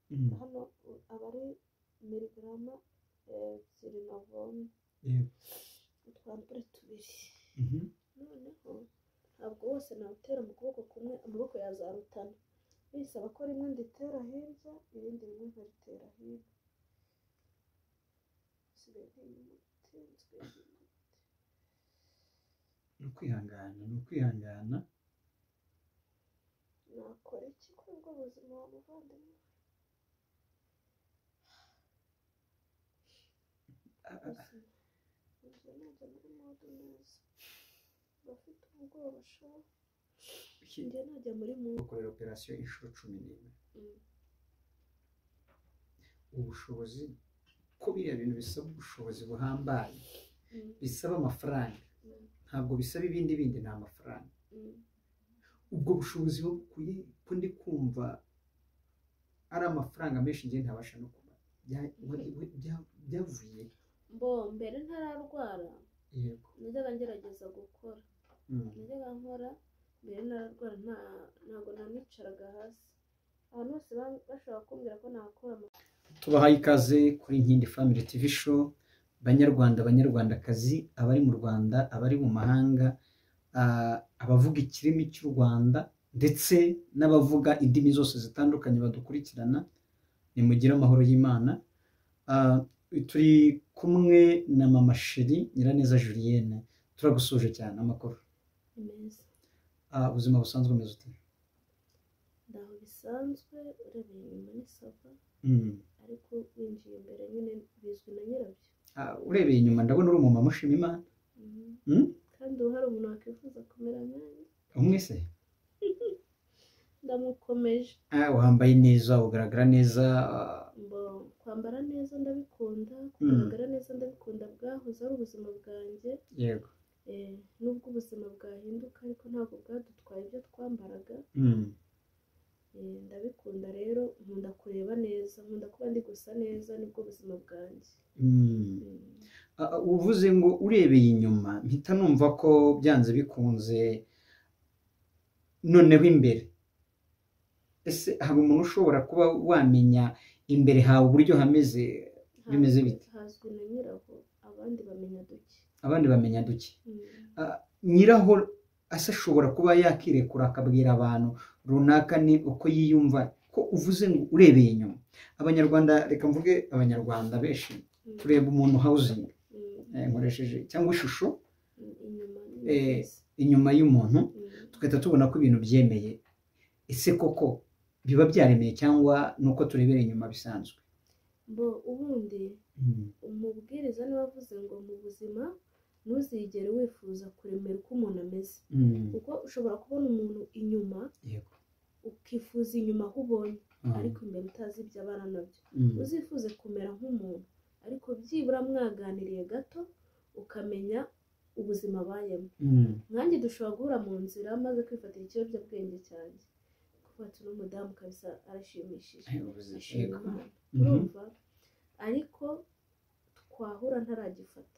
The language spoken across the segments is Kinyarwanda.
hano aba ari miligarama ebyiri na vome utwampure tubiri. Noneho ntabwo wose nawutera mu kuboko kumwe, amaboko yazarutana, bisaba ko rimwe nditera hirya irindi rimwe nkaritera hirya. ni ukwihangana nakora iki kuri ubwo buzima wa muvandimwe? Njye najya muri mode neza, bafite ubwoba sha, njye najya muri mode. ukorera operasiyo inshuro 11. ubushobozi ko biriya bintu bisaba ubushobozi buhambaye, bisaba amafaranga, ntabwo bisaba ibindi ni amafaranga. ubwo bushobozi bukuye ko ndi kumva ari amafaranga menshi njye ntabasha no kuba byavuye mbere ntararwara. Yego, najyaga ngerageza gukora, najyaga nkora mbere ntararwara, ntabwo nanicaraga hasi, abantu bose bashobora kumbwira ko nakora. tubahaye ikaze kuri Nkindi Family TV Show. Banyarwanda banyarwandakazi, abari mu Rwanda, abari mu mahanga, abavuga ikirimi cy'u Rwanda ndetse n'abavuga indimi zose zitandukanye badukurikirana, nimugire amahoro y'Imana. Turi kumwe na mama Sheri Nyiraneza Julienne, turagusuje cyane. Amakuru meza? ubuzima busanzwe umeze ute? Ndaho bisanzwe, urebeye inyuma ni sava, ariko winjiye imbere nyine bizwi na nyirabyo. urebeye inyuma ndabona uri umumama ushima Imana. kandi ubu hari umuntu wakwifuza kumera nkawe. umwe se? ndamukomeje. wambaye neza, ugaragara neza. kwambara neza ndabikunda, kugaragara neza ndabikunda, bwahoze ari ubuzima bwanjye. Yego. nubwo ubuzima bwahinduka ariko ntabwo bwadutwaye ibyo twambaraga. ndabikunda rero, nkunda kureba neza, nkunda kuba ndi gusa neza, nibwo buzima bwanjye. uvuze ngo urebeye inyuma, mpita numva ko byanze bikunze noneho imbere. ese hari umuntu ushobora kuba wamenya imbere hawe uburyo hameze, bimeze bite? hazwi na nyiraho, abandi bamenya duke. nyiraho ase ashobora kuba yakirekura akabwira abantu runaka ni uko yiyumva. ko uvuze ngo urebeye inyuma, abanyarwanda, reka mvuge abanyarwanda benshi tureba umuntu housing, nkoresheje cyangwa ishusho inyuma y'umuntu, tugahita tubona ko ibintu byemeye. ese koko biba byaremeye cyangwa nuko turebera inyuma bisanzwe? ubundi umubwiriza niwe wavuze ngo mu buzima ntuzigere wifuza kuremera uko umuntu ameze, kuko ushobora kubona umuntu inyuma ukifuza inyuma aho ubonye, ariko imbere utazi ibyo abana nabyo. uzifuze kumera nk'umuntu, ariko byibura mwaganiriye gato ukamenya ubuzima abayemo. nkanjye dushobora guhura mu nzira maze kwifatira ikiyobyabwenge cyanjye, kuko n'umudamu kabisa arashimishije, ashima Imana, urumva, ariko twahura ntaragifata,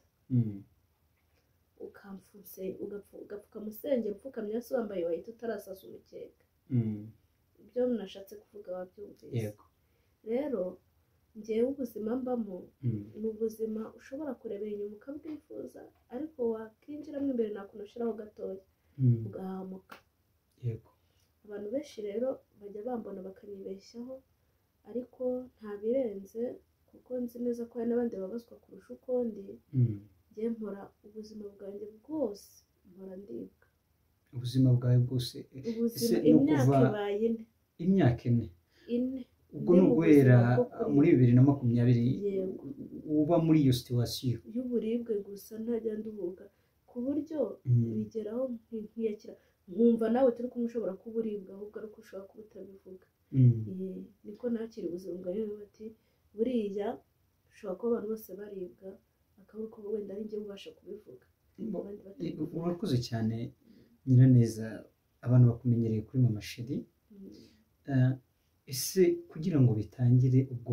ugapfuka musengera upfukamye hasi wambaye wahita utarasasa umukeka. ibyo nashatse kuvuga wabyumvise. rero njyewe ubuzima mbamo ni ubuzima ushobora kurebera inyuma ukabwifuza, ariko wakinjiramo imbere nakunoshiraho gatoya ugahamuka. abantu benshi rero bajya bambona bakanyibeshyaho, ariko nta birenze, kuko nzi neza ko hari n'abandi babazwa kurusha uko ndi. njye mpora ubuzima bwanjye bwose mpora ndibwa. ubuzima bwawe bwose? imyaka ibaye imyaka 4. ubwo ni uguhera muri 2020 uba muri iyo situwasiyo y'uburibwe gusa, ntajya nduhuka, ku buryo bigeraho nkiyakira, nkumva nawe turi kumwe ushobora kuba uribwa, ahubwo ari uko ushobora kuba utabivuga. niko nakira ubuzima bwawe, bati buriya ushobora kuba abantu bose baribwa, akabura ko wenda ari njye ubasha kubivuga. urakoze cyane Nyiraneza, abantu bakumenyereye kuri mama Sheri. ese kugira ngo bitangire ubwo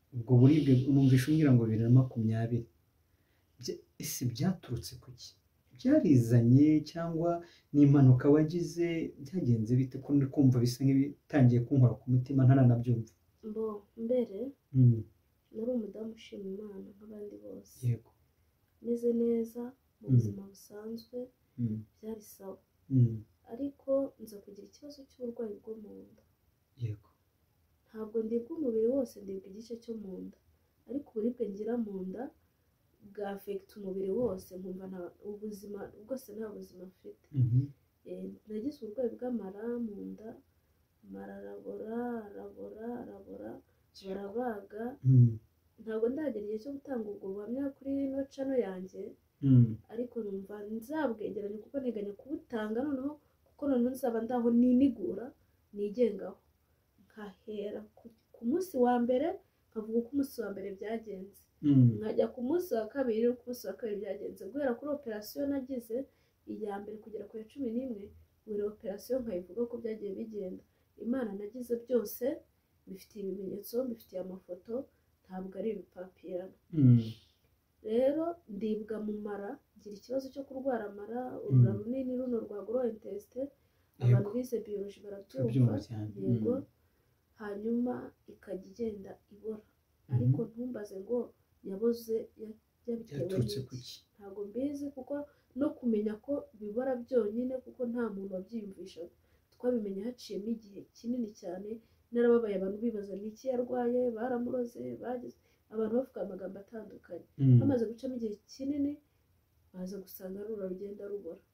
buribwe numvisha umbwira ngo 2020, ese byaturutse kuki? byarizanye cyangwa ni impanuka wagize, byagenze bite ko ndi kumva bisa nk'ibitangiye kunkora ku mutima ntaranabyumva? mbere nari umudamu ushima Imana nk'abandi bose, yego, meze neza mu buzima busanzwe, byari sawa, ariko nza kugira ikibazo cy'uburwayi bwo mu nda. yego, ntabwo ndibwa umubiri wose, ndibwa igice cyo mu nda, ariko uburibwe ngira mu nda bwafekita umubiri wose, nkumva ubuzima bwose nta buzima mfite. nagize uburwayi bw'amara mu nda, amara arabora barabaga. ntabwo ndagera igihe cyo gutanga ubwo buhamya kuri ino cano yanjye, ariko numva nzabwegeranya kuko nteganya kubutanga noneho, kuko noneho nzaba ndaho ninigura nigengaho, nkahera ku munsi wa mbere nkavuga uko umunsi wa mbere byagenze, nkajya ku munsi wa kabiri uko umunsi wa kabiri byagenze, guhera kuri operasiyo nagize iya mbere kugera ku ya 11, buri operasiyo nkayivuga ko byagiye bigenda. Imana nagize byose bifitiye ibimenyetso, bifitiye amafoto, ntabwo ari ibipapirano. rero ndibwa mu mara, ngira ikibazo cyo kurwara amara, urura runini runo rwa grointestin, abantu bize biology barabyumva, yego. hanyuma ikajya igenda ibora, ariko ntumbaze ngo yaboze yabitewe n'iki, ntabwo mbizi, kuko no kumenya ko bibora byonyine, kuko nta muntu wabyiyumvishaga, twabimenye haciyemo igihe kinini cyane, narababaye, abantu bibaza ni iki yarwaye, baramuroze, bagize abantu bavuga amagambo atandukanye. bamaze gucamo igihe kinini, baza gusanga rura rugenda rubora,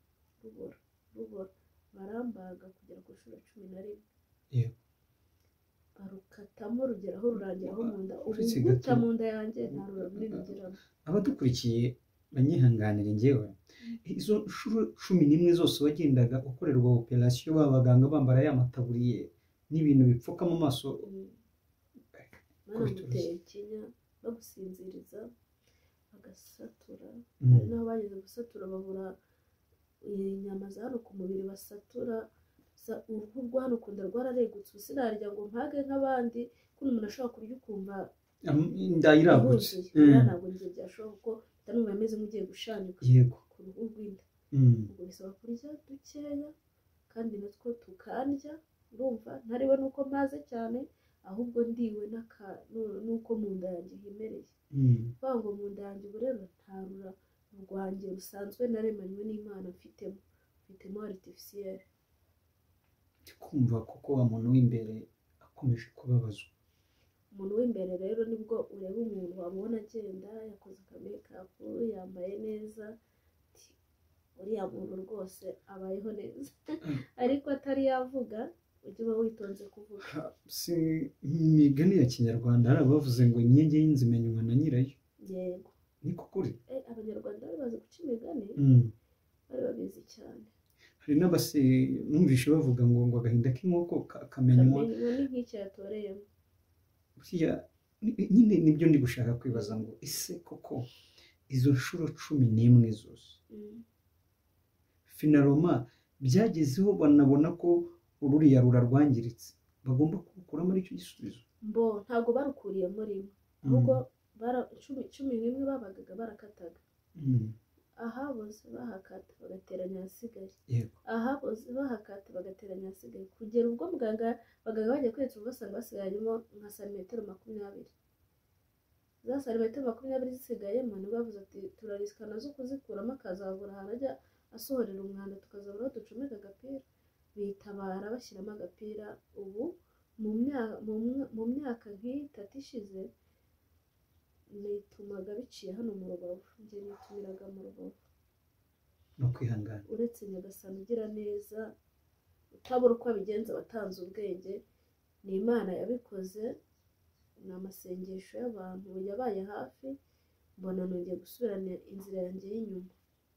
barambaga kugera ku nshuro 11, barukatamo rugera aho rurangiraho mu nda, ubu guta mu nda yanjye nta rura runini ngiramo. Abadukurikiye banyihanganire, njyewe izo nshuro 11 zose wagendaga ukorerwa operasiyo, babaganga bambara ya mataburiye n'ibintu bipfuka mu maso, banamuteye ikinya, bagusinziriza, bagasatura, hari n'aho bageze gusatura babura inyama za hano ku mubiri, basatura uruhu rwa hano ku nda rwararegutse, ubu sinarya ngo mpage nk'abandi, kuko umuntu ashobora kurya ukumva inda iragutse, ntabwo njye byashoboka, kuko ndanumva ameze nk'ugiye gushanika ku ruhu rw'inda. ubwo bisaba kurya dukeya, kandi natwo tukandya, urumva ntariwe nuko mpaze cyane, ahubwo ndiwe nuko mu nda yanjye himereye. Kuvuga ngo mu nda yanjye ubu rero nta rura rwanjye rusanzwe naremanywe n'Imana mfitemo artificiel. Kumva kuko wa muntu w'imbere akomeje kubabazwa. Umuntu w'imbere rero nibwo ureba umuntu wabona agenda yakoze make-up, yambaye neza, uriya muntu rwose abayeho neza, ariko atari yavuga ujye uba witonze kuvuga. Si imigani ya kinyarwanda hari abavuze ngo inkingi y'inzu imenywa na nyirayo. Yego, niko kuri. abanyarwanda bari bazi guca imigani, bari babizi cyane. Hari n'abase numvishe bavuga ngo agahinda k'inkoko kamenywa n'inki yatoreyemo. Nyine nibyo ndi gushaka kwibaza ngo ese koko izo nshuro 11 zose finaroma byagezeho banabona ko ururiya rura rwangiritse, bagomba kurukuramo aricyo gisubizo? Ntabwo barukuriyemo rimwe, ahubwo 11 babagaga barakataga, ahaboze bahakata bagateranya ahasigaye, ahaboze bahakata bagateranya ahasigaye, kugera ubwo muganga bajya kwereka basanga basigayemo nka santimetero 20. za santimetero 20 zisigayemo nibwo bavuze ati turarisika nazo kuzikuramo, akazabura ahantu ajya asohorera umwanda, tukazabura aho ducomeka agapira. Bitabara bashyiramo agapira. Ubu mu myaka nk'itatu ishize nitumaga biciye hano mu Rubavu, njye nitumiraga mu Rubavu. No kwihangana, uretse Nyagasani ugira neza, utabura uko abigenza, watanze ubwenge, ni Imana yabikoze, ni amasengesho y'abantu yabaye hafi, mbona nongeye gusubirana inzira yanjye y'inyuma.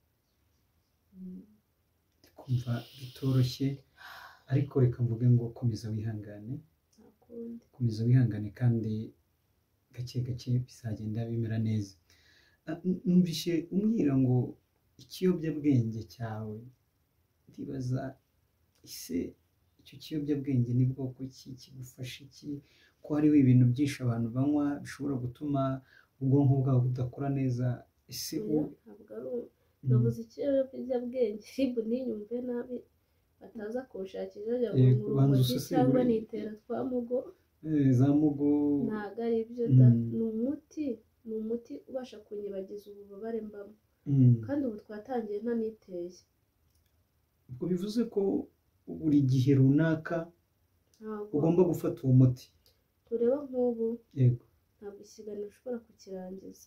kumva bitoroshye, ariko reka mvuge ngo komeza wihangane, komeza wihangane, kandi gake gake bizagenda bimera neza. Numvishe umbwira ngo ikiyobyabwenge cyawe, ndibaza ise icyo kiyobyabwenge ni bwoko ki, kigufasha iki, ko hariho ibintu byinshi abantu banywa bishobora gutuma ubwonko bwabo budakora neza? Ese nabuze ikiyobyabwenge ribu ntinyumve nabi bataza kuwushakira ngo urumogi cyangwa nitera twa mugo za mugo ntabwo ari ibyo da ni umuti ubasha kunyibagiza ububabare mbamo kandi ubu twatangiye ntaniteye. ubwo bivuze ko buri gihe runaka ugomba gufata uwo muti. tureba nk'ubu yego ntabwo ikiganiro ushobora kukirangiza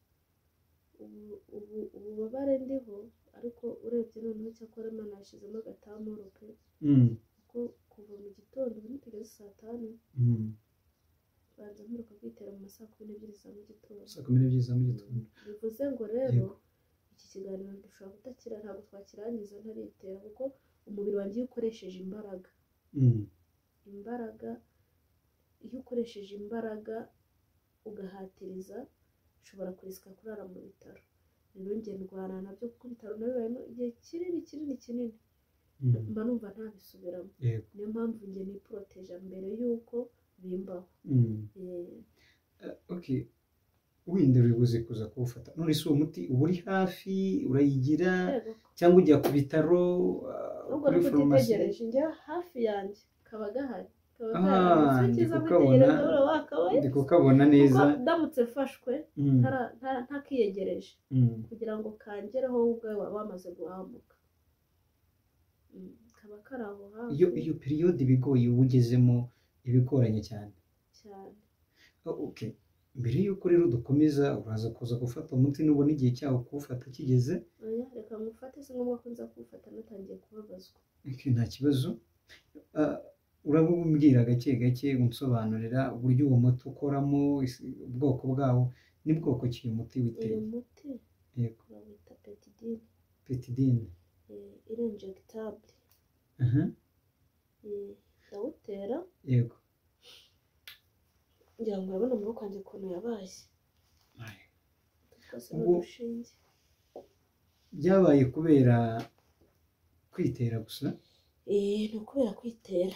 ububabare ndiho ariko urebye noneho cyakora Imana yashyizemo agatamuro pe kuko kuva mu gitondo ubu nitugeze saa 5 banza mperuka kwitera mu masaa 12 za mu gitondo. saa 12 za mu gitondo bivuze ngo rero iki kiganiro dushobora kutakira ntabwo twakirangiza ntaritera kuko umubiri wanjye iyo ukoresheje imbaraga iyo ukoresheje imbaraga ugahatiriza ushobora kurisika kurara mu bitaro. rero njye ndwana nabyo kuko ibitaro nabibayemo igihe kinini mba numva ntabisubiramo. niyo mpamvu njye niporoteja mbere y'uko bimbaho. okay wenda uribuze kuza kuwufata none se uwo muti uba uri hafi urayigira cyangwa ujya ku bitaro kuri farumasi? njye hafi yanjye kaba gahari ndi kukabona neza ndamutse mfashwe ntakiyegereje kugira ngo kangereho ubwawe waba wamaze guhamuka kaba kari aho hafi. iyo periyode ibigoye uba ugezemo ibigoranye cyane. okay mbere y'uko rero dukomeza uraza kuza gufata umuti nubona igihe cyawo kuwufata kigeze. reka ngufate si ngombwa ko nza kuwufata natangiye kubabazwa. nta kibazo urabubwira gake gake unsobanurira uburyo uwo muti ukoramo ubwoko bwawo ni bwoko ki uyu muti witeye? uyu muti bawita petidine irinjegitable. ndawutera yego ngira ngo urabona amaboko yanjye ukuntu yabaye byabaye kubera kwitera gusa? ni ukubera kwitera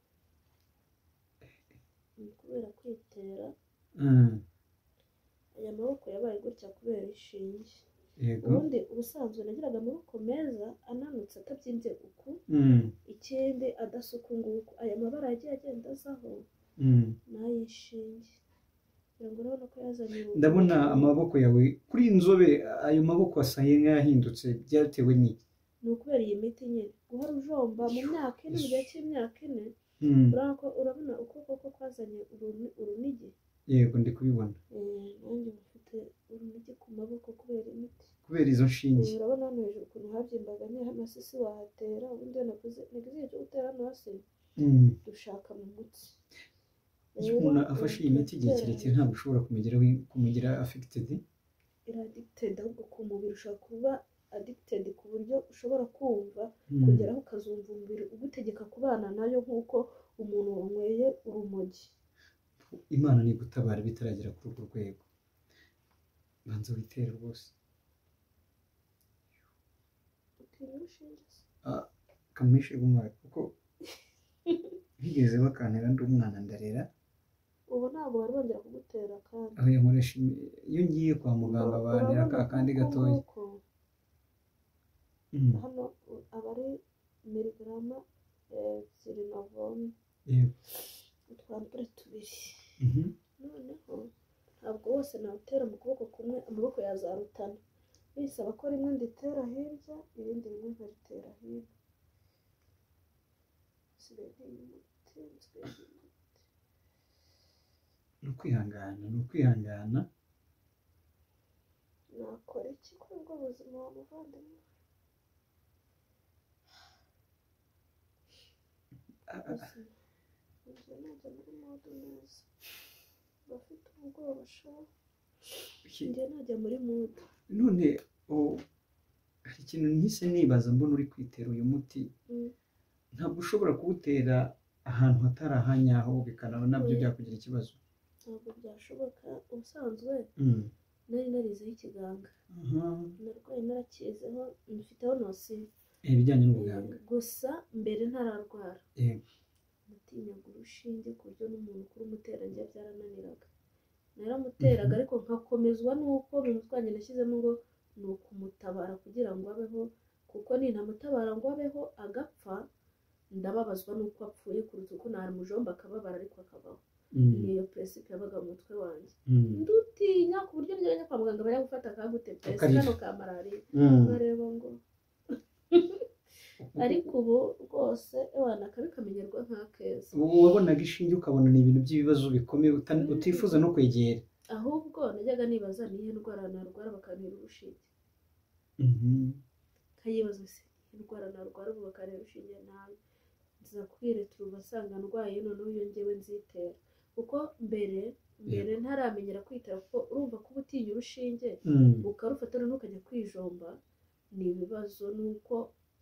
aya maboko yabaye gutya kubera ishinge. ubundi ubusanzwe nagiraga amaboko meza ananutse atabyimbye uku ikindi adasuka nguku aya mabara yagiye agenda azaho n'ay'ishinge. urabona ko yazanye ndabona amaboko yawe kuri inzobe ayo maboko asaye nk'ayahindutse byatewe n'iki? ni ukubera iyi miti nyine guhora ujomba mu myaka ine mu gihe cy'imyaka 4 urabona ukuboko ko kwazanye urunigi. yego ndi kubibona. nanjye mfite urunigi ku maboko kubera imiti kubera izo nshinge. urabona hano hejuru ukuntu habyimbaga hano hasi si wahatera ubundi nagize igihe cyo gutera hano hasi dushaka mu mutsi. iyo umuntu afashe iyi miti igihe kirekire ntabwo ushobora kumugira affected? addicted ahubwo ku mubiri ushobora kuba addicted ku buryo ushobora kumva kugeraho ukazumva umubiri ugutegeka kubana nayo nk'uko umuntu wanyweye urumogi. Imana ni gutabara bitaragera kuri urwo rwego. banza witere rwose. kamishe umwana kuko bigeze bakantera ndi umwana ndarera. ubu ntabwo bari bongera kugutera kandi aho yankoresha iyo ngiye kwa muganga bantera kandi gatoya. hano aba ari miligarama 0.9 utwambure 2. noneho ntabwo wose nawutera mu kuboko kumwe amaboko yazarutana bisaba ko rimwe nditera hirya irindi rimwe nkaritera hino. ni ukwihangana nakora iki kuri ubwo buzima wa muvandimwe? njye najya muri mode neza bafite ubwoba njye najya muri mode. none hari ikintu ntise nibaza mbona uri kwitera uyu muti ntabwo ushobora kuwutera ahantu hatari ahanyaho bikanaba nabyo byakugira ikibazo? ntabwo byashoboka. ubusanzwe nari narizeho ikiganga narwaye narakizeho mfiteho nosive ibijyanye n'ubuganga gusa mbere ntararwara natinyaga urushinge ku buryo n'umuntu ukuri umutera njye byarananiraga naramuteraga ariko nkakomezwa n'uko mu mutwe wanjye nashyizemo ngo ni ukumutabara kugira ngo abeho, kuko nintamutabara ngo abeho agapfa ndababazwa nuko apfuye kuruta uko namujomba akababara ariko akabaho. niyo principe yabaga mu mutwe wanjye, ndutinya ku buryo njyanye kwa muganga bajya gufata akagute kano ka malariya nkareba ngo ariko ubu rwose wana kabi kamenyerwa nk'akeza. wabonaga ishinge ukabona ni ibintu by'ibibazo bikomeye utifuza no kwegera, ahubwo najyaga nibaza nihe ndwara narwara bakantera urushinge, kayibaza se indwara narwara ubu bakantera urushinge nabi nzakubwire turubasanga ndwaye noneho yongewe nzitera, kuko mbere ntaramenyera kwitera, kuko urumva ko ubutinya urushinge ukarufata noneho ukajya kwijomba ni ibibazo. nuko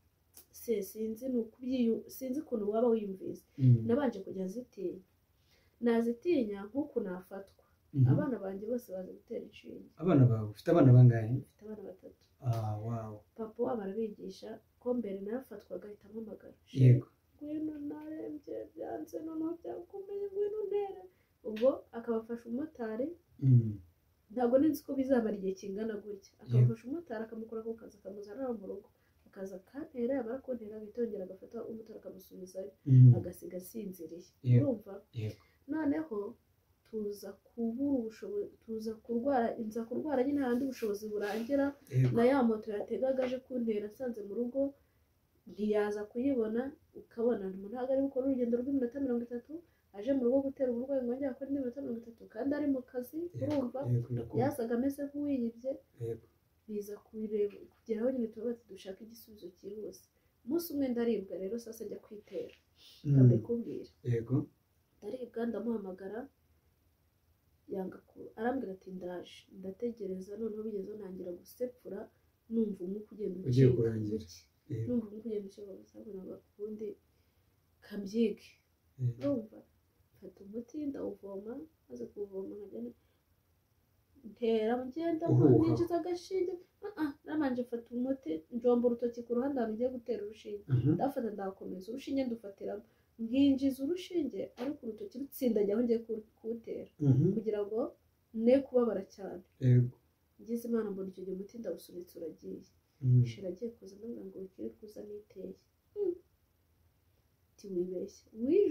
sinzi ukuntu waba wiyumvise, nabanje kujya nazitinya nk'uku nafatwa. abana banjye bose bazi gutera inshinge. abana bawe ufite abana bangahe? mfite abana 3. wow. papa wabo arabigisha ko mbere narafatwaga ahita ampamagara, yego ngwino narembye byanze noneho byakomeye ngwino ntere, ubwo akabafasha umumotari, ntabwo nzi ko bizamara igihe kingana gutya, akabafasha umumotari akamukura ku kazi akamuzana mu rugo akaza akantera, yamara kuntera agahita agafata umumotari akamusubizayo agasiga asinziriye. urumva noneho tuza kubura ubushobozi, nza kurwara nyine handi ubushobozi burangira, na ya moto yategaga aje kuntera asanze mu rugo ntiyaza kuyibona, ukabona umuntu ntabwo ari gukora urugendo rw'iminota 30 aje mu rugo gutera uburwayi ngo njye akora iminota 30 kandi ari mu kazi. urumva yasaga ameze nk'uwiyibye. biza kugeraho nyine tuba dushaka igisubizo cyihuse. umunsi umwe ndaribwa rero sasa njya kwitera, ndabikubwira. yego ndaribwa ndamuhamagara yanga arambwira ati ndaje, ndategereza noneho bigeze ntangira gusepfura numva umwuka ugenda ucika numva umwuka ugenda ucika gusa ngo kubundi kambyige. urumva mfata umuti ndawuvoma, maze kuwuvoma nkajya ntera ngenda ninjiza agashinge, namanje mfata umuti njomba urutoki ku ruhande ahantu ngiye gutera urushinge, ndafata ndakomeza urushinge ndufatiramo, nginjiza urushinge ariko urutoki rutsindagiye aho ngiye kuwutera kugira ngo ne kubabara cyane. ngize imana mbona icyo gihe umuti ndawusunitse uragiye, ishira agiye kuza ndabwira ngo wikiri kuza niteye, wibeshye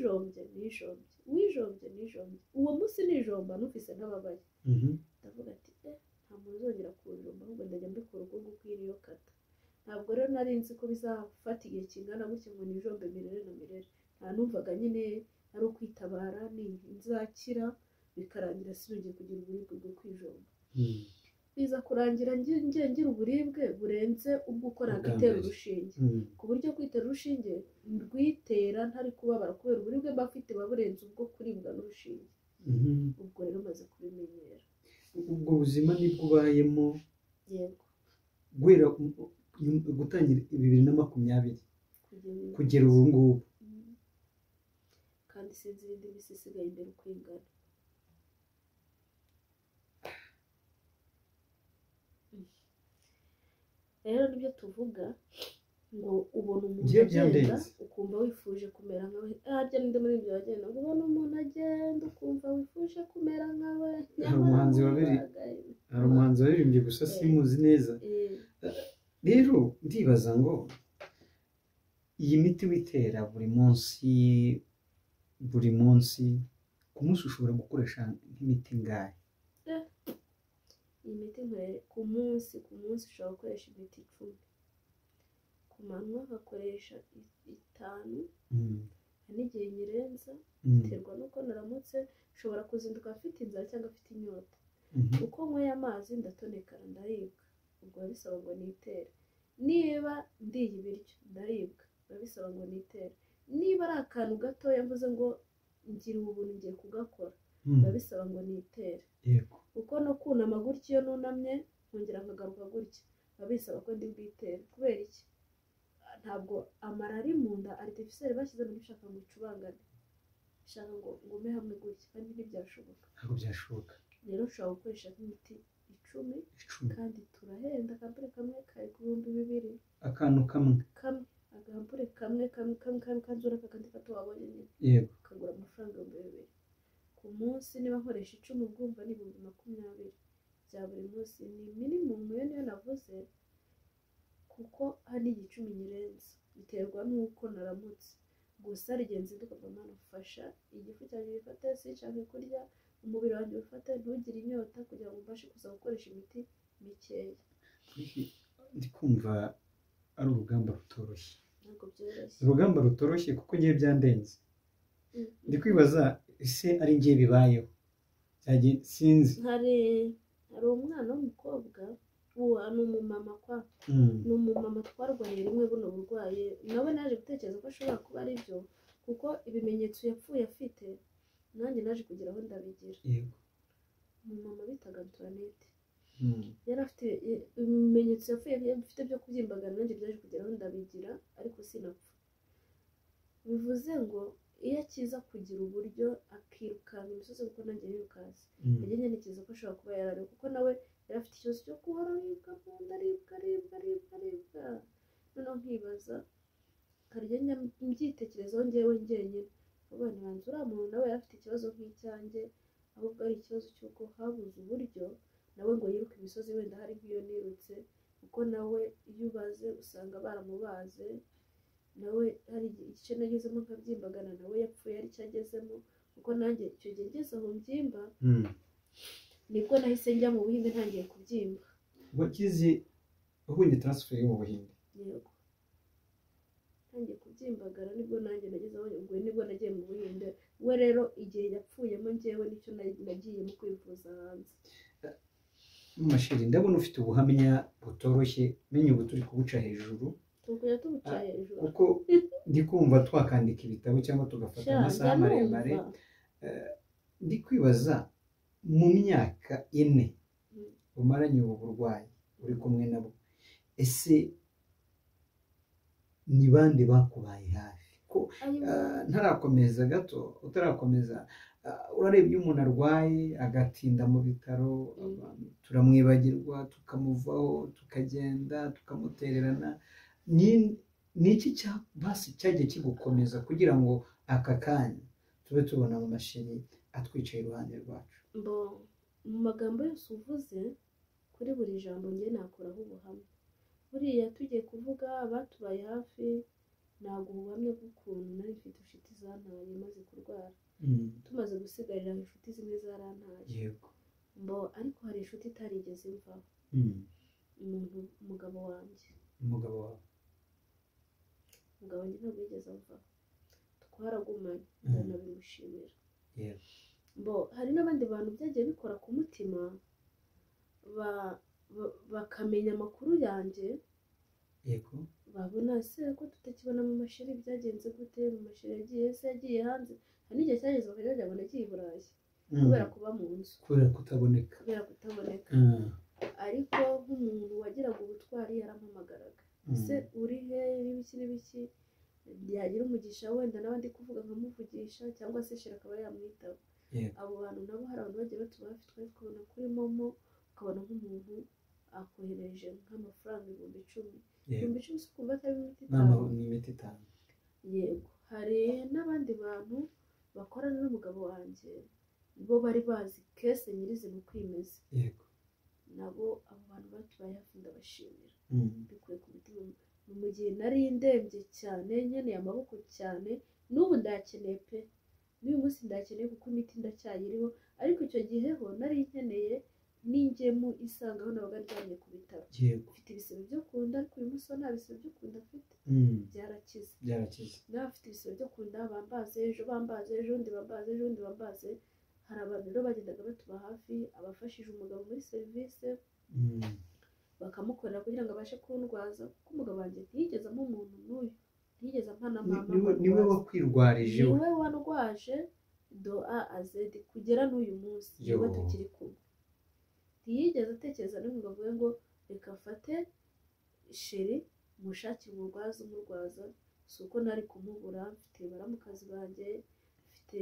wijombye. uwo munsi nijomba numvise ntababaye, ndavuga ati nta muntu uzongera kunjomba, ahubwo ndajya mbikora ubwo gukwira iyo kata. ntabwo rero nari nzi ko bizafata igihe kingana gutya ngo nijombe mirere na mirere, nta numvaga nyine ari ukwitabara nzakira bikarangira sinongeye kugira uburibwe bwo kwijomba. biza kurangira ngira uburibwe burenze ubwo ukora gutera urushinge, ku buryo kwitera urushinge rwitera ntari kubabara kubera uburibwe mba mfite burenze ubwo kuribwa n'urushinge. ubwo rero maze kubimenyera. ubwo buzima nibwo ubayemo? yego. guhera gutangira 2020 kugera ubu ngubu? kandi sinzi ibindi bisi isigaye imbere uko ingana. rero nibyo tuvuga ngo ubona umuntu agenda ukumva wifuje kumera nkawe. harya ninde muri ibyo bagenda ngo ubona umuntu agenda ukumva wifuje kumera nkawe. hari umuhanzi waririmbye gusa simuzi neza. rero ndibaza ngo iyi miti witera buri munsi ku munsi ushobora gukoresha nk'imiti ingahe? iyi miti ku munsi ushobora gukoresha imiti 10, ku manywa nkakoresha 5, n'igihe nyirenza biterwa nuko naramutse, ushobora kuzinduka afite inzara cyangwa afite inyota. uko nyweye amazi ndatonekara ndaribwa, ubwo bisaba ngo nitere. niba ndiye ibiryo ndaribwa, bisaba ngo nitere. niba ari akantu gatoya mvuze ngo ngira ubuntu ngiye kugakora, bisaba ngo nitere. uko no kunama gutya iyo nunamye nkongera nkagaruka gutya bisaba ko ndi bwitere. kubera iki? ntabwo amara ari mu nda artificiel bashyize mu bishaka ngo icubangane, bishaka ngo ngume hamwe gutya, kandi ntibyashoboka. ntabwo byashoboka. rero ushobora gukoresha nk'imiti 10 kandi turahenda. akampure kamwe kari ku 2,000. akantu kamwe agampure kamwe kanzura kakandi gato wabonye nyine. yego. kagura amafaranga 2,000 ku munsi. niba nkoresha 10 ubwumva ni 20,000. bya buri munsi ni minimum niyo navuze, kuko hari igicumi nyirenze biterwa n'uko naramutse. Gusa rigenzi ndikuvamo nufasha igifu cyanjye bifate, sinshaka kurya, umubiri wanjye ufate, ntugire inyota, kugira ngo mbashe kuza gukoresha imiti mikeya. ndi kumva ari urugamba rutoroshye. Ntabwo byoroshye. Urugamba rutoroshye kuko ngiye byandenze. Ndi kwibaza ese ari ngiye bibayeho sinzi. Hari umwana w'umukobwa, uwa ni umumama ni umumama twarwariye rimwe buno burwayi, nawe naje gutekereza ko ashobora kuba ari byo, kuko ibimenyetso yapfuye afite nanjye naje kugira aho ndabigira. Yego. Umumama bitaga Antoinette yari afite ibimenyetso yapfuye bifite byo kubyimbagana, nanjye byaje kugera aho ndabigira, ariko sinapfa. Bivuze ngo iyo akiza kugira uburyo akirukanka imisozi, kuko nanjye nirukanse, yagenda ntekereza ko ashobora kuba yarariwe, kuko nawe yari afite ikibazo cyo guhora aribwa mu nda, aribwa. Noneho nkibaza, harya mbyitekerezaho njyewe njyenyine, abana banjye uriya muntu nawe yari afite ikibazo nk'icyanjye, ahubwo ari ikibazo cy'uko habuze uburyo nawe ngo yiruke imisozi, wenda hari nk'iyo nirutse, kuko nawe iyo ubaze usanga baramubaze, nawe hari igice nagezemo nkabyimbagana, nawe yapfuye ari cyo agezemo, kuko nanjye icyo gihe ngeze aho mbyimba nibwo nahise njya mu Buhinde ntangiye kubyimba. Wagize ubundi transfer yo mu Buhinde? Yego, ntangiye kubyimbagara nibwo nanjye nageze aho, ubwo nibwo nagiye mu Buhinde. We rero igihe yapfuyemo njyewe nicyo nagiyemo kwivuza hanze. Masheri, ndabona ufite ubuhamya butoroshye, menye ubu turi kubuca hejuru, tukujya tubuca hejuru, kuko ndi kumva twakandika ibitabo cyangwa tugafata amasaha maremare. Ndi kwibaza mu myaka 4 umaranye ubu burwayi uri kumwe nabo, ese ni bande bakubaye hafi? Ko ntarakomeza gato, utarakomeza, urarebye iyo umuntu arwaye agatinda mu bitaro, turamwibagirwa, tukamuvaho, tukagenda, tukamutererana. Ni iki basi cyagiye kigukomeza kugira ngo aka kanya tube tubona mu Masheri atwicaye iruhande rwacu? Mu magambo yose uvuze, kuri buri jambo njye nakoraho ubuhamya. Buriya tugiye kuvuga abatubaye hafi, ntabwo ubuhamya bw'ukuntu nari mfite inshuti zantaye maze kurwara, tumaze gusigarira inshuti zimwe zarantaye. Yego. Ariko hari inshuti itarigeze imvaho. Umugabo wanjye ntabwo yigeze amvaho, twaragumanye, ndanabimushimira. Hari n'abandi bantu byagiye bikora ku mutima, bakamenya amakuru yanjye. Yego. Babona se ko tutakibona mu Masheri, byagenze gute? Mu Masheri yagiye se, yagiye hanze? Hari n'igihe cyageze bakajya ngo nagiye i Burayi kubera kuba mu nzu, kubera kutaboneka. Ariko nk'umuntu wagiraga ubutwari yarampamagaraga, ese uri he, n'ibiki, yagira umugisha wenda nawe ndi kuvuga nkamuvugisha, cyangwa se Shira akaba yamwitaba. Abo bantu nabo hari abantu bagiye batuba hafi, twari twabona kuri momo, ukabona nk'umuntu akohereje nk'amafaranga 10,000. 10,000 si ukumva atari imiti 5. Yego. Hari n'abandi bantu bakorana n'umugabo wanjye, bo bari bazi kese nyirizina uko imeze. Yego. Nabo abo bantu batubaye hafi ndabashimira, bikuye ku mutima. Mu gihe nari ndembye cyane, nkeneye amaboko cyane, n'ubu ndayakeneye pe, n'uyu munsi ndayakeneye kuko imiti ndacyayiriho, ariko icyo gihe ho nari nkeneye n'ingemu isangaho nabaga ndyamye ku bitaro. Mfite ibisebe byo kunda, ariko uyu munsi nta bisebe byo kunda mfite, byarakize. Nawe afite ibisebe byo kunda, bambaze ejo, undi bambaze. Hari abantu rero bagendaga batuba hafi, abafashije umugabo muri serivisi, bakamukorera kugira ngo abashe kundwaza, kuko umugabo wanjye ntiyigeze ampa umuntu n'uyu, ntiyigeze ampa na mama. Niwe wakwirwarije? Niwe wandwaje do A a Z kugera n'uyu munsi, niwe tukiri kumwe. Ntiyigeze atekereza n'imwe ngo avuge ngo reka afate Sheri mushakire umurwaza, si uko nari kumubura. Mfite baramukazi banjye, mfite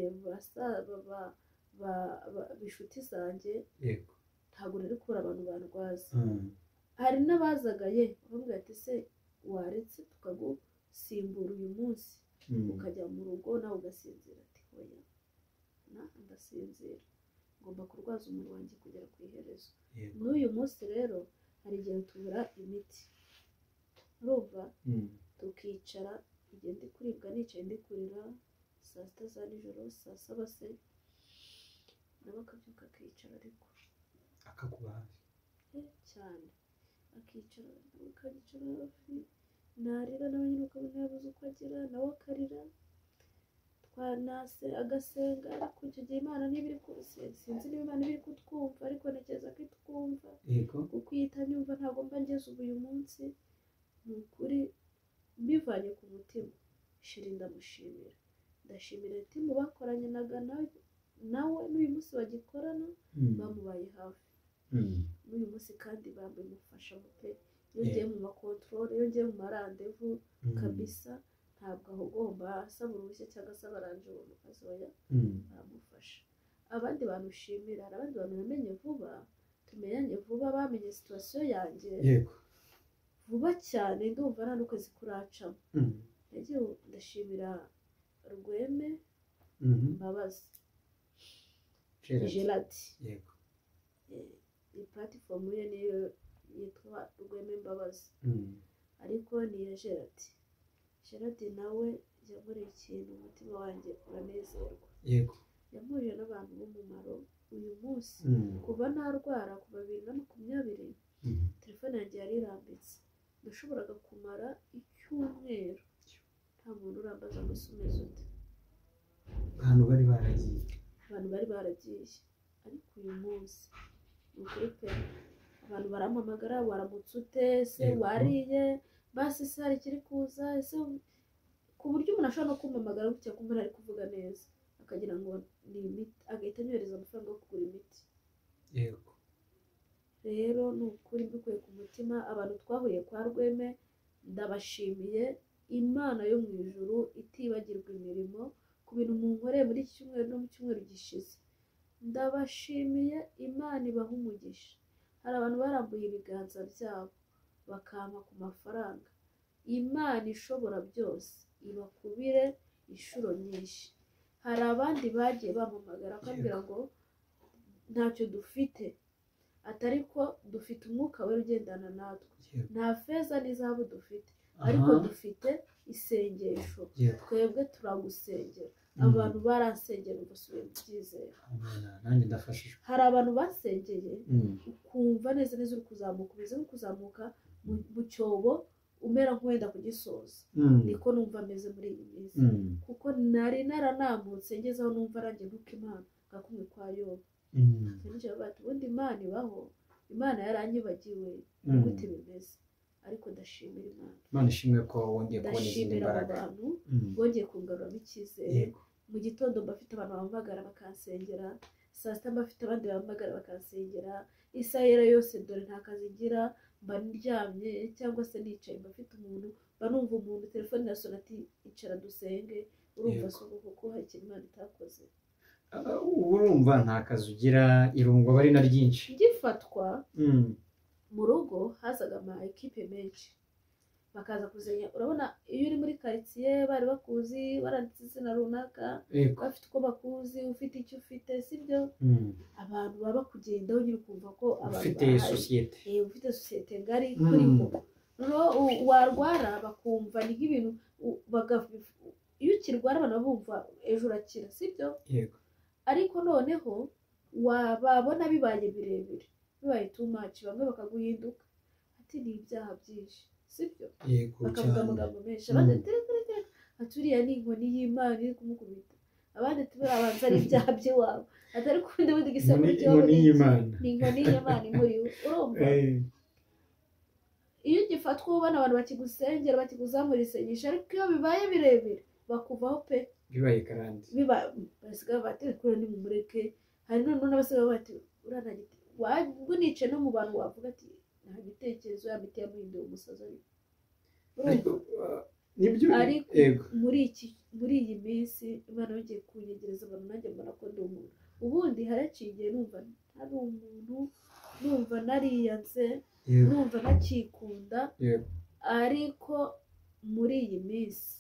inshuti zanjye. Yego. Ntabwo nari kubura abantu bandwaza. Hari n'abazaga bamubwira ati se waretse tukagusimbura uyu munsi ukajya mu rugo nawe ugasinzira? Ati oya, ndasinzira. ngomba kurwaza umubiri wanjye kugera ku iherezo. N'uyu munsi rero hari igihe tubura imiti, urumva, tukicara igihe ndi kuribwa nicaye ndi kurira, saa sita za nijoro, saa saba se, nawe akabyuka akicara ariko akakuba hafi cyane, akicara akagicara hafi, narira nawe nyine ukabona yabuze uko agira, nawe akarira, twanase agasenga, ariko icyo gihe Imana niba iri sinzi niba Imana iri kutwumva, ariko ntekereza ko itwumva kuko iyo itanyumva ntabwo mba ngeze ubu uyu munsi. Ni ukuri mbivanye ku mutima, shiri ndamushimira, ndashimira timu bakoranye nawe n'uyu munsi bagikorana, bamubaye hafi. N'uyu munsi kandi bamufasha pe, iyo ngiye mu makontorore, iyo ngiye mu marandevu kabisa, ntabwo aho ugomba asaba uruhushya cyangwa se abaranje uwo mukazi oya, baramufasha. Abandi bantu ushimira, hari abandi bantu bamenye vuba, tumenyanye vuba, bamenye situwasiyo yanjye vuba cyane, ndumva nta n'ukwezi kuracamo. Ndashimira Rweme Mbabazi Gerard, iyi platifomu ye niyo yitwa Rweme Mbabazi, ariko ni iya Gerard nawe yankoreye ikintu umutima wanjye uranezerwa, yamuriye n'abantu b'umumaro. Uyu munsi kuva ntarwara, kuva 2020 telefone yanjye yari irambitse, nashoboraga kumara icyumweru nta muntu urambaza ngo umeze ute. abantu bari baragiye, ariko uyu munsi ni ukuri pe, abantu barampamagara, waramutse ute, ese wariye, basi se hari ikiri kuza, ese ku buryo umuntu ashobora no kumpamagara gutya kumva ntari kuvuga neza, akagira ngo ni imiti, agahita anyohereza amafaranga yo kugura imiti. Rero ni ukuri mbikuye ku mutima, abantu twahuriye kwa Rweme ndabashimiye. Imana yo mu ijuru itibagirwa imirimo ku bintu munkoreye muri iki cyumweru no mu cyumweru gishize, ndabashimiye. Imana ibaha umugisha. Hari abantu barambuye ibiganza byabo bakampa ku mafaranga. Imana ishobora byose ibakubire inshuro nyinshi. Hari abandi bagiye bampamagara akambwira ngo ntacyo dufite, atari ko dufite umwuka wera ugendana natwe, nta feza n'izahabu dufite, ariko dufite isengesho, twebwe turagusengera. Abantu baransengera ubasubiye mu byizere. nanjye ndafashijwe. Hari abantu basengeye ukumva neza neza uri kuzamuka, umeze nko kuzamuka mu cyobo umera nk'uwenda kugisoza. Niko numva ameze muri iyi minsi, kuko nari naranambutse ngeze aho numva arangiye nkuko Imana gakumwe kwa Yobu. Ubundi Imana ibaho, Imana yaranyibagiwe gute bimeze, ariko ndashimira Imana ishimwe ko wongeye kubona izindi mbaraga. Ndashimira abantu bongeye kungaruramo icyizere. Mu gitondo mbafite abantu bampamagara bakansengera, saa sita mbafite abandi bampamagara bakansengera, isahera yose dore nta kazi ngira, mba ndyamye cyangwa se nicaye, mbafite umuntu, mba numva umuntu telefone irasona ati icara dusenge. Urumva si ubu kuko hari ikintu Imana itakoze. Urumva nta kazi ugira, irungo aba ari na ryinshi. Ngifatwa mu rugo hazaga ama ekipe menshi bakaza kuzenya. Urabona iyo uri muri quartier bari bakuzi, baranditse izina runaka, bafite uko bakuzi, ufite icyo ufite, sibyo? Abantu baba kugendaho nyine ukumva ko ufite societe, ufite societe ngari kuriho. Warwara bakumva ni nk'ibintu, iyo ukirwara abantu bumva ejo urakira, sibyo? Ariko noneho wababona bibaye birebire, bibaye too much, bamwe bakaguhinduka ati ni ibyaha byinshi, sibyo? Bakavuga amagambo menshi, abandi aturiya ni inkoni y'Imana iri kumukubita, abandi turabanza ari ibyaha by'iwabo, atari kundi bundi gisemo cy'iwabo ni inkoni y'Imana imuriwe. Urumva iyo ugifatwa ubona abantu bakigusengera, bakiguzamura isengesho, ariko iyo bibaye birebire bakuvaho pe, bibaye karande, basigaye bati kure ni mumureke. Hari none n'abasigaye bati uranagite wabwo nice no mu bantu wavuga ati nta gitekerezo yamite yamuhinduye umusaza. Ariko muri iyi minsi Imana yongeye kunyegereza abantu, nanjye mbona ko ndi umuntu. Ubundi haraciye numva ntari umuntu, numva nariyanze, numva ntakikunda, ariko muri iyi minsi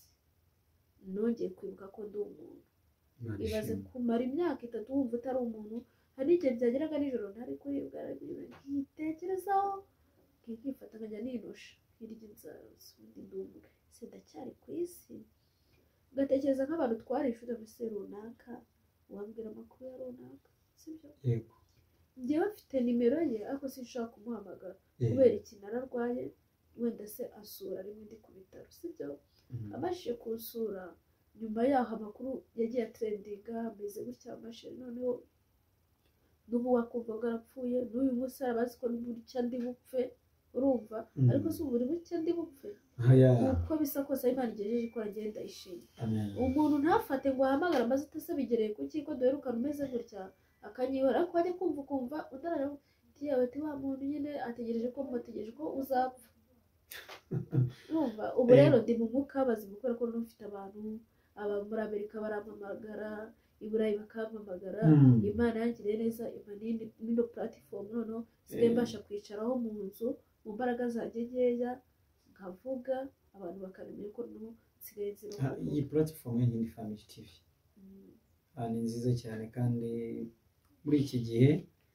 nongeye kwibuka ko ndi umuntu. Ibaze kumara imyaka 3 wumva utari umuntu, hari igihe byageraga nijoro ntari kuribwa nkitekerezaho nkifata nkajya ninusha nkirya inzara ubundi ndumva se ndacyari ku isi, ugatekereza nk'abantu twari inshuti mbese runaka wabwira amakuru ya runaka sibyo. yego njyewe mfite nimero ye ariko sinshaka kumuhamagara kubera ikintu ararwaye, wenda se asura rimwe ndi ku bitaro sibyo. amashije kunsura nyuma yaho amakuru yagiye atrendinga ameze gutya amashije, noneho n'ubu wakumva ngo arapfuye, n'uyu munsi arabazi ko n'uburyo ndi bupfe urumva, ariko si uburi buke ndi bupfe uko bisa kose Imana igejeje ko agenda ishimye. umuntu ntafate ngo ahamagara amaze atasabigereye kuki ko duherukana umeze gutya akanyihora, ariko wajya kumva udarara tiyawe ti wa muntu nyine ategereje ko mutegereje ko uzapfa urumva. ubu rero ndi mu mwuka bazima kubera ko n'ufite abantu aba muri Amerika barampamagara, i Burayi bakampamagara, Imana yangiriye neza iba n'ino platform noneho sigaye mbasha kwicaraho mu nzu mu mbaraga zanjye nkeya nkavuga abantu bakamenya ko no nsigaye nzira. iyi platform ya Nkindi Family TV ni nziza cyane, kandi muri iki gihe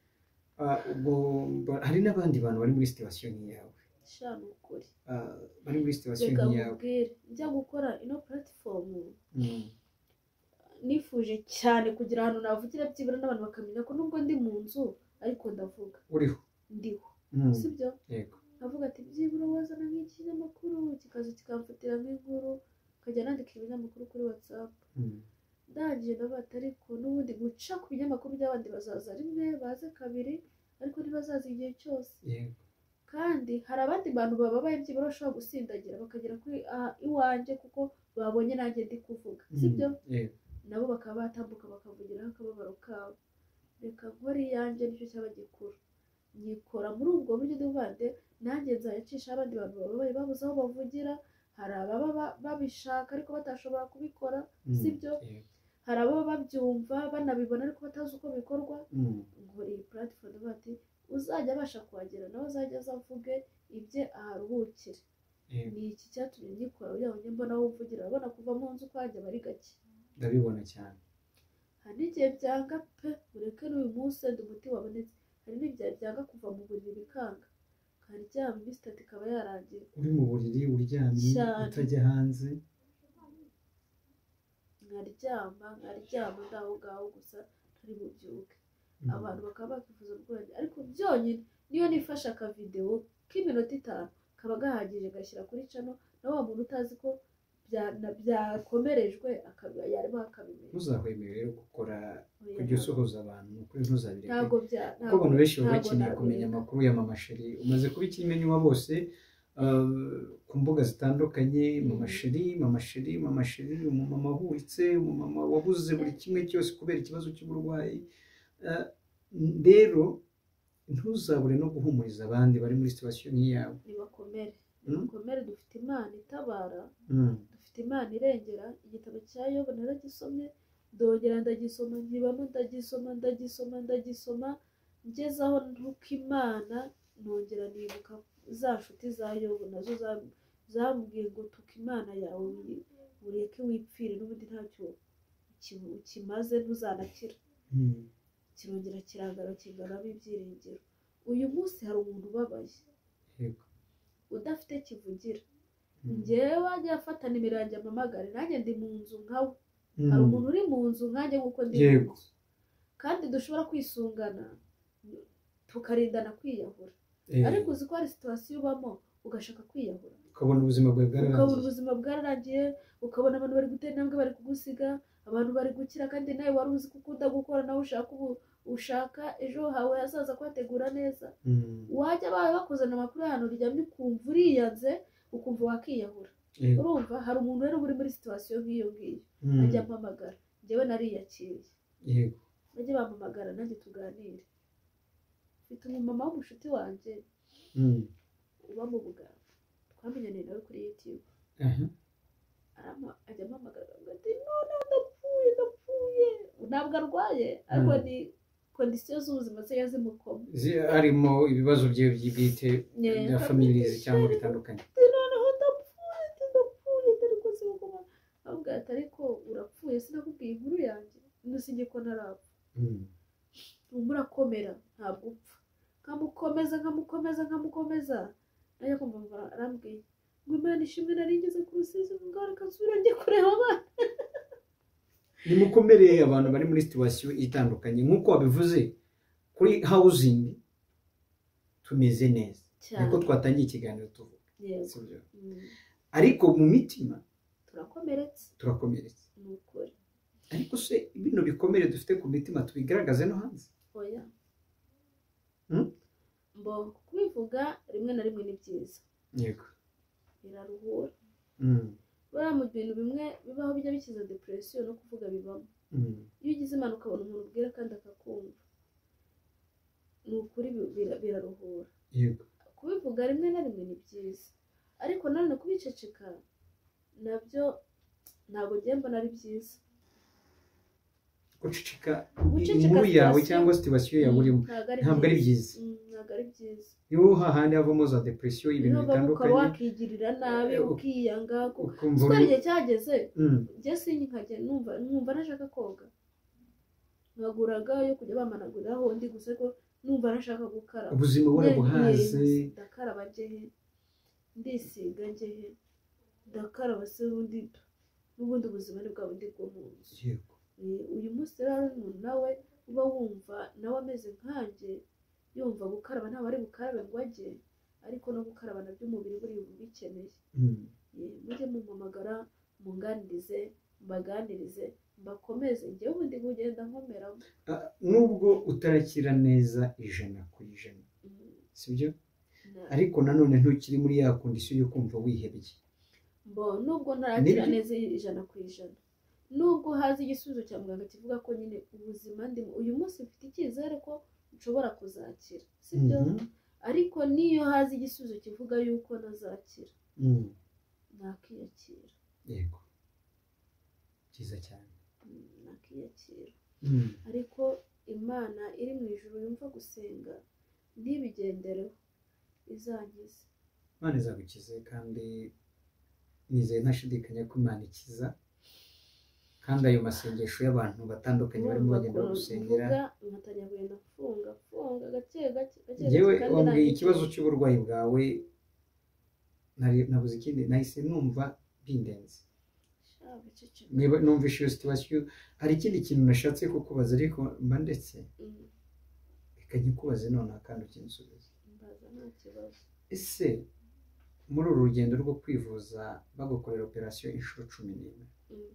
hari n'abandi bantu bari muri situation nk'iyawe shana ukuri bari muri situation nk'iyawe. njya gukora ino platform nifuje cyane kugira ahantu navugira byibura n'abantu bakamenya ko nubwo ndi mu nzu ariko ndavuga ndiho sibyo. yego avuga ati byibura wazana nk'ikinyamakuru kikaza kikamfatira nk'inkuru ukajya nandika ibinyamakuru kuri WhatsApp. ndangije ndabata ariko n'ubundi guca ku binyamakuru by'abandi bazaza rimwe baze kabiri ariko ntibazaza igihe cyose. kandi hari abandi bantu bababaye byibura bashobora gusindagira bakagera kuri iwanjye kuko babonye nanjye ndi kuvuga sibyo. nabo bakaba batambuka bakavugiraho akababaro kabo. reka nkore iyanjye nicyo cyaba gikuru, nyikora muri ubwo buryo ndivande nanjye nzayacisha abandi bantu bababaye babuze aho bavugira. hari ababa babishaka ariko batashobora kubikora sibyo, hari ababa babyumva banabibona ariko batazi uko bikorwa. ngo iyi platform bati uzajya abasha kuhagera nawe azajya azavuge ibye aharuhukire. ni iki cyatumye ngikora kugira ngo mbona aho uvugira, urabona kuva mu nzu kwanjye bari gake ndabibona cyane. hari n'igihe byanga pe ureke n'uyu munsi wenda umuti wabonetse, hari n'igihe byanga kuva mu buriri bikanga karyama imisitati ikaba yarangira uri mu buriri uryamye utajya hanze, nkaryama ndaho ngaho gusa ntari bubyuke. abantu bakaba bakifuza ubwenge ariko byonyine niyo nifashe akavidewo k'iminota 5 kaba gahagije gashyira kuri channel na wa muntu utazi ko byakomerejwe yarimo akabimenya. ntuzahwemere rero gukora kujya usohoza abantu kuri ntuzabireke kuko abantu benshi baba bakeneye kumenya amakuru ya Mama Chérie. umaze kuba ikimenywa bose ku mbuga zitandukanye. Mama Chérie umumama ahuritse, umumama wabuze buri kimwe cyose kubera ikibazo cy'uburwayi. rero ntuzabure no guhumuriza abandi bari muri situation nk'iyawe. nibakomere dufite Imana itabara, dufite Imana irengera. igitabo cya Yobu naragisomye ndongera ndagisoma nkibamo ndagisoma ngeze aho ntuka Imana nongera nibuka za nshuti za Yobu nazo zamubwiye ngo tuka Imana yawe ureke wipfire n'ubundi ntacyo kimaze ntuzanakira. kirongera kirangara kingaramo ibyiringiro. uyu munsi hari umuntu ubabaye udafite kivugira, njyewe wajya afata nimero yanjye amamagare nanjye ndi mu nzu nkawe. hari umuntu uri mu nzu nkanjye nk'uko ndi mu nzu, kandi dushobora kwisungana tukarindana kwiyahura. ariko uzi ko hari situation ubamo ugashaka kwiyahura ukabona ubuzima bwararangiye, ukabona abantu bari gutera intambwe bari kugusiga, abantu bari gukira kandi nawe wari uzi ko ukunda gukora nawe ushaka ejo hawe hazaza kuhategura neza. wajya bawe bakuzana amakuru y'ahantu uryamye ukumva uriyanze ukumva wakiyahura. urumva hari umuntu rero uri muri situation nk'iyo ngiyo ajya ampamagara, njyewe nariyakiriye bajye bampamagara nanjye tuganire. mfite umumama w'umushuti wanjye uba mu Buganda twamenyaniye nawe kuri YouTube. ajya ampamagara ati none ndapfuye ntabwo arwaye ariko ni kondisiyo z'ubuzima ze yazimukoma, harimo ibibazo bye bwite bya family cyangwa bitandukanye. noneho ndapfuye ariko se ukoma avuga ati ariko urapfuye sinakubwiye inkuru yanjye nusinge ko ntarapfa. urakomera ntabwo upfa, nkamukomeza najya kumva arambwiye ngo Imana ishimwe nari ngeze ku Rusizi ngo reka nsubire njye kureba abana. nimukomere abantu bari muri situation itandukanye nk'uko wabivuze kuri housing tumeze neza niko twatangiye ikiganiro tuvuga sibyo, ariko mu mitima turakomeretse ni ukuri. ariko se ibintu bikomere dufite ku mitima tubigaragaze no hanze? Oya, mbo kubivuga rimwe na rimwe ni byiza, yego biraruhura. buriya mu bintu bimwe bibaho bijya bikiza depression no kuvuga bibamo. iyo ugize impanuka ukabona umuntu ubwira kandi akakumva, ni ukuri biraruhura. yego kubivuga rimwe na rimwe ni byiza, ariko nanone kubiceceka nabyo ntabwo ngiye mbona ari byiza. guceceka inkuru yawe cyangwa situation yawe urimo ntabwo ari byiza, ntabwo ari byiza. niho hahandi havamo za depression y'ibintu bitandukanye, ukaba wakigirira nabi ukiyanga kuko igihe cyageze njye sinkajya numva nashaka koga, nkaguraga yo kujya bamanaguriraho ndi gusa ko numva nashaka gukaraba. ubuzima burabuhaze, ndakaraba njyehe, ndisiga njyehe, ndakaraba se n'ubundi ubuzima ni bwa bundi bwo mu nzu. yego uyu munsi rero hari umuntu nawe uba wumva nawe ameze nkanjye, yumva gukaraba ntabwo ari bukarabe ngo ajye, ariko no gukaraba nabyo umubiri buri bikeneye. mujye mumpamagara munganirize, mbaganirize, mbakomeze, njyewe ubundi bugenda nkomeramo. nubwo utarakira neza 100%, sibyo? ariko nanone ntukiri muri ya kondisiyo yo kumva wihebye. nubwo ntarakira neza 100%, nubwo hazi igisubizo cya muganga kivuga ko nyine ubuzima ndimo uyu munsi mfite icyizere ko nshobora kuzakira, sibyo? ariko niyo hazi igisubizo kivuga yuko nazakira, nakiyakira. yego cyiza cyane, nakiyakira. ariko Imana iri mu ijuru yumva gusenga ntibigendereho, izankize. Imana izagukize kandi nizeye ntashidikanya ko Imana ikiza, kandi ayo masengesho y'abantu batandukanye barimo bagenda gusengera. nkatangira kugenda funga gake yewe wambwiye ikibazo cy'uburwayi bwawe, nabuze ikindi nahise numva bindenze. niba numvise iyo situation, hari ikindi kintu nashatse kukubaza ariko mba ndetse reka nkikubaze nonaha kandi ukinsubize. ese muri uru rugendo rwo kwivuza bagukorera operation inshuro 11,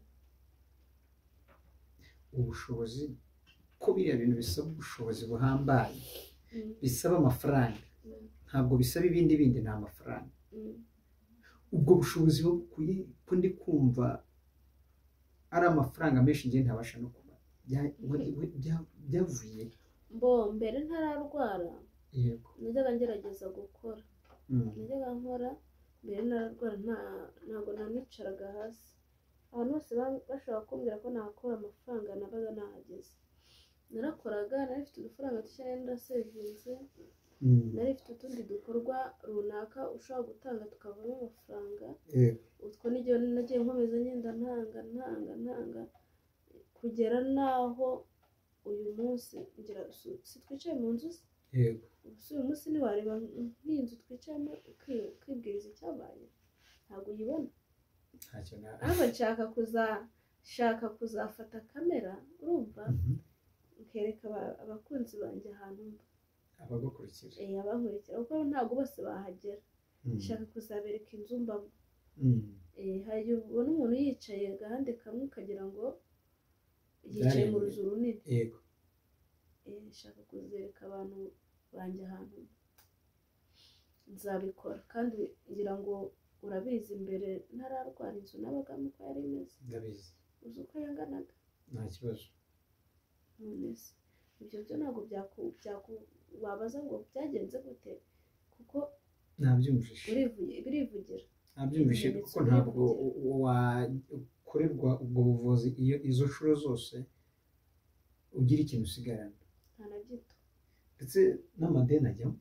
ubushobozi ko biriya bintu bisaba ubushobozi buhambaye, bisaba amafaranga, ntabwo bisaba ibindi ni amafaranga. ubwo bushobozi bukuye ko ndi kumva ari amafaranga menshi ngiye ntabasha no kuba byavuye mbere ntararwara. yego najyaga ngerageza gukora, najyaga nkora mbere ntararwara, ntabwo nanicaraga hasi. abantu bose bashobora kumbwira ko nakora amafaranga nabaga nahageze. narakoraga, nari mfite udufaranga dushya nari ndasevinze, nari mfite utundi dukorwa runaka ushobora gutanga tukavamo amafaranga. utwo n'igihe nagiye nkomeza ngenda ntanga kugera naho uyu munsi ngira si twicaye mu nzu se. yego uyu munsi ntiwareba nk'inzu twicayemo ukibwiriza icyabaye, ntabwo uyibona. ahubwo nshaka kuzafata kamera, urumva, nkereka abakunzi banjye ahantu mba, abagukurikira abankurikira, kuko ntabwo bose bahagera. nshaka kuzabereka inzu mbamo. hari igihe ubona umuntu yicaye agahande kamwe ukagira ngo yicaye mu ruzu runini. yego nshaka kuzereka abantu banjye ahantu nzabikora, kandi ngira ngo urabizi mbere ntararwara inzu nabagamo uko yari imeze. ndabizi. uzi uko yanganaga? nta kibazo. none se ibyo byo ntabwo wabaza ngo byagenze gute, kuko nabyumvishe birivugira. nabyumvishe kuko ntabwo wakorerwa ubwo buvuzi iyo izo nshuro zose ugira ikintu usigarana. nta na gito. ndetse n'amadeni ajyamo.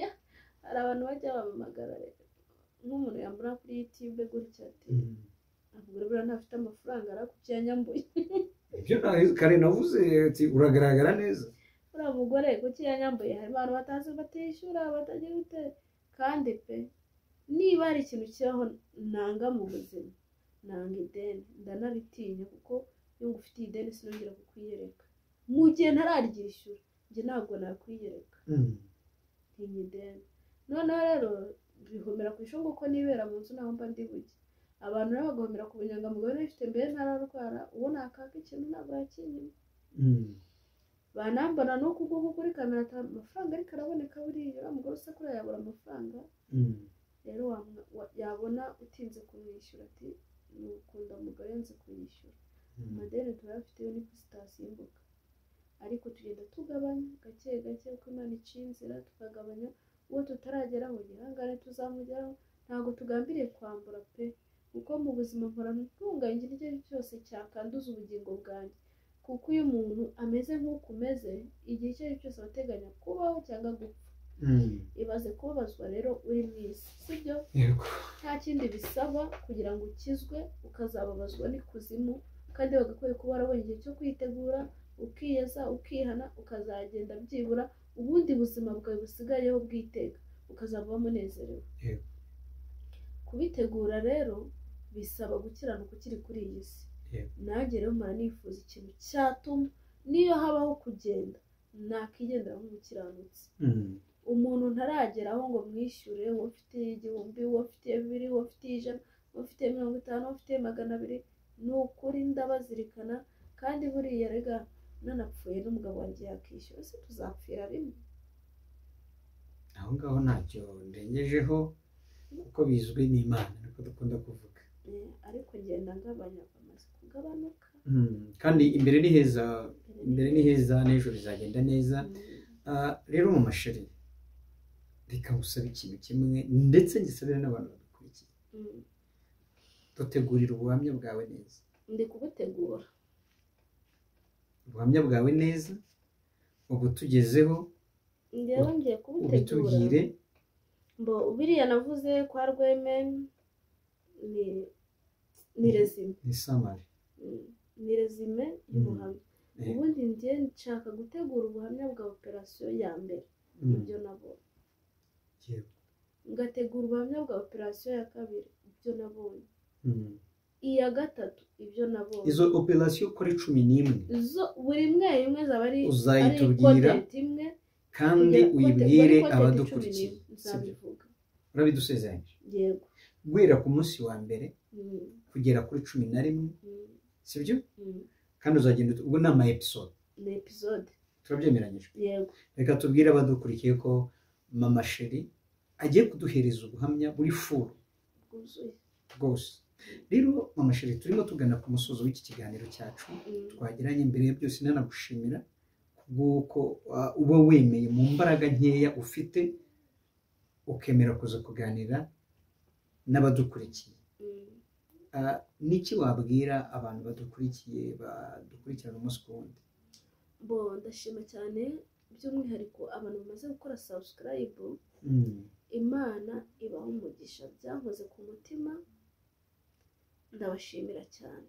hari abantu bajya bamamagara nk'umuntu yambura kuri YouTube gutya ati avuga buriya ntafite amafaranga arakuki yanyambuye ibyo kare navuze ati uragaragara neza uriya mugore kuki yanyambuye hari abantu batazi batishyura batagira ute kandi pe niba hari ikintu kibaho nanga mu buzima nanga ideni ndanabitinya kuko iyo ngufitiye ideni sinongera kukwiyereka mu gihe ntararyishyura njye ntabwo nakwiyereka ntinya ideni noneho rero bihomera ku ishungu ko nibera mu nzu naho mba ndi bujye abantu nabo bagahomera ku bunyangamugayo n'ifite mbere ntararwara uwo nakaka ikintu ntabwo yakinyuma banambona no kuguha kuri kamera amafaranga ariko araboneka buriya uriya mugore usa kuriya yabura amafaranga rero yabona utinze kumwishyura ati nukunda umugore nzi kuyishyura amadeni turayafite yo ni kuri sitasiyo imbuga ariko tugenda tugabanya gake gake uko Imana iciye inzira tukagabanya uwo tutarageraho gihangane tuzamugeraho ntabwo tugambiriye kwambura pe kuko mu buzima mpora ntunganye icyo ari cyo cyose cyakanduza ubugingo bwanjye kuko iyo umuntu ameze nk'uko umeze igihe icyo ari cyo cyose abateganya kubaho cyangwa gupfa ibaze kubabazwa rero uri mu isi sibyo nta kindi bisaba kugira ngo ukizwe ukazababazwa n'ikuzimu kandi bagakwiye kuba warabonye igihe cyo kwitegura ukiyeza ukihana ukazagenda byibura ubundi buzima bwawe busigayeho bwiteka ukazaba unezerewe kubitegura rero bisaba gukiranuka ukiri kuri iyi si nanjye rero mpora nifuza ikintu cyatuma niyo habaho kugenda nakigendera nk'umukiranutsi umuntu ntarageraho ngo mwishyure uwo ufite 1000 uwo ufite 2 uwo ufite 100 uwo ufite 50 uwo ufite 200 ni ukuri ndabazirikana kandi buriya rega nanapfuye n'umugabo wanjye yakishyura se tuzapfira rimwe aho ngaho ntacyo ndengejeho kuko bizwi n'Imana niko dukunda kuvuga ariko ngenda ngabanya amaze kugabanuka kandi imbere ni heza n'ejo bizagenda neza rero mu mashuri reka ngusabe ikintu kimwe ndetse ngisabira n'abantu badukurikiye dutegurira ubuhamya bwawe neza ndi kubutegura ubuhamya bwawe neza ubu tugezeho ngewe ngiye kubutegura mbo biriya navuze kwa Rweme ni resume ni summary ni resume y'ubuhamya ubundi ngiye nshaka gutegura ubuhamya bwa operation ya mbere ibyo nabonye ngategura ubuhamya bwa operation ya kabiri ibyo nabonye iya gatatu ibyo nabonye izo operation kuri 11 zo buri imwe zaba ari uzayitubwira imwe kandi uyibwire abadukurikiye nzabivuga urabidusezeranye yego guhera ku munsi wa mbere kugera kuri 11 sibyo kandi uzagenda ubwo ni ama episode turabyemeranyije yego reka tubwire abadukurikiye ko mama Sheri agiye kuduhereza ubuhamya buri furu rwose rero mama Sheri turimo tugana ku musozo w'iki kiganiro cyacu twagiranye imbere ya byose nanagushimira kubw'uko uba wemeye mu mbaraga nkeya ufite ukemera kuza kuganira n'abadukurikiye niki wabwira abantu badukurikirana umunsi ku wundi bo ndashima cyane by'umwihariko abantu bamaze gukora subscribe Imana ibaho umugisha byankoze ku mutima ndabashimira cyane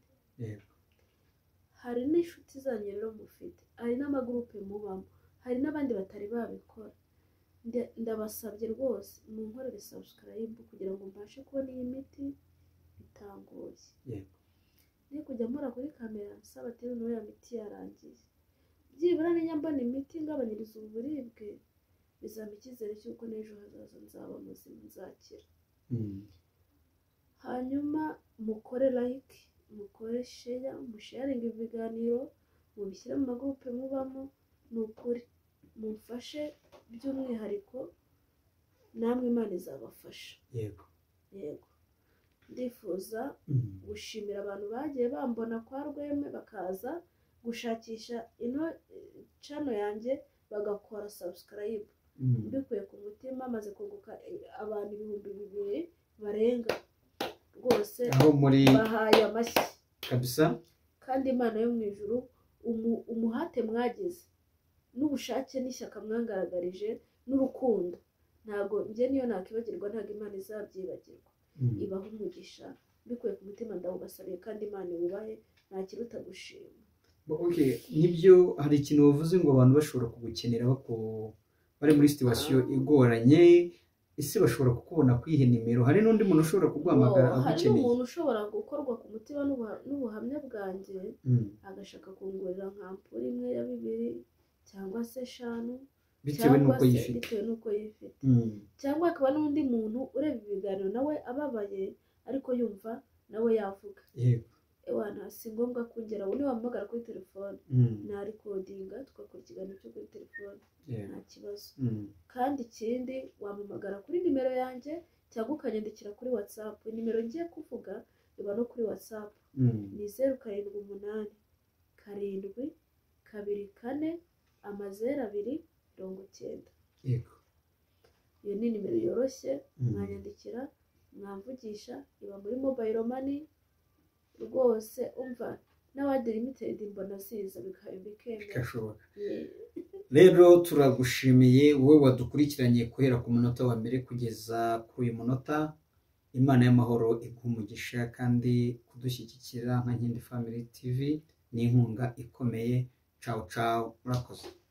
hari n'inshuti zanyu rero mufite hari n'amagurupe mubamo hari n'abandi batari babikora ndabasabye rwose munkorere subscribe kugira ngo mbashe kubona iyi miti bitangoye ni kujya mpora kuri kamera nsaba ati none ya miti yarangiye byibura ninyambona imiti ngabanyiriza uburibwe bizampa icyizere cy'uko n'ejo hazaza nzaba muzima nzakira hanyuma mukore like mukore share musharinga ibiganiro mubishyire mu magurupe mubamo ni ukuri mumfashe by'umwihariko namwe Imana izabafasha yego ndifuza gushimira abantu bagiye bambona kwa Rweme bakaza gushakisha ino channel yanjye bagakora subscribe mbikuye ku mutima maze kuguka abantu 2000 barenga rwose bahaye amashyi kabisa kandi Imana yo mu ijuru umuhate mwagize n'ubushake n'ishyaka mwangaragarije n'urukundo ntago njye niyo nakibagirwa ntago Imana izabyibagirwa ibaho umugisha bikuye ku mutima ndawubasabiye kandi Imana iwubahe nta kiruta gushima. Nibyo hari ikintu wavuze ngo abantu bashobora kugukenera bari muri situwasiyo igoranye, ese bashobora kukubona kwihe nimero? Hari n'undi muntu ushobora kuguhamagara agukeneye? Hari n'umuntu ushobora gukorwa ku mutima n'ubuhamya bwanjye agashaka kungurira nka ampuri imwe ya 2 cyangwa se 5 bitewe n'uko yifite, cyangwa akaba n'undi muntu ureba ibiganiro nawe ababaye ariko yumva nawe yavuga. Ewana si ngombwa kungera undi wampamagara kuri telefone na recordinga tugakora ikiganiro cyo kuri telefone nta kibazo. Kandi ikindi wampamagara kuri nimero yanjye cyangwa ukanyandikira kuri WhatsApp. Nimero ngiye kuvuga iba no kuri WhatsApp ni 078 724 0290. Iyo ni nimero yoroshye mwanyandikira mwamvugisha, iba muri mobile money rwose. Umva n'abadi limited mbona ziza bikemera. Rero turagushimiye wowe wadukurikiranye guhera ku munota wa mbere kugeza kuri uyu munota. Imana y'amahoro iguha umugisha, kandi kudushyigikira nka Nkindi Family TV ni inkunga ikomeye. Ciao ciao, murakoze.